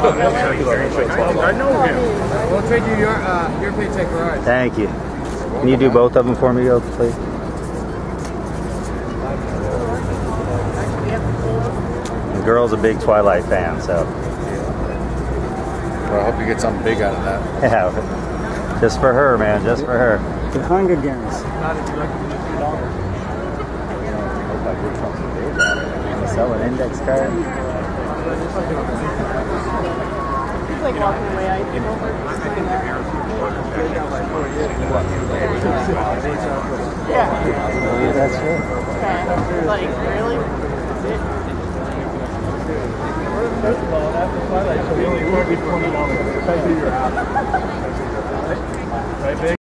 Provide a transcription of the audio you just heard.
I know him. We'll trade you your paycheck for ours. Thank you. Can you do both of them for me, Gil, please? The girl's a big Twilight fan, so. Well, I hope you get something big out of that. Yeah, just for her, man, just for her. The Hunger Games. Sell an index card? He's like walking away. I think yeah. That's it. Okay. Like, really? That's it? After Twilight, so we only charge you $20. Right, big?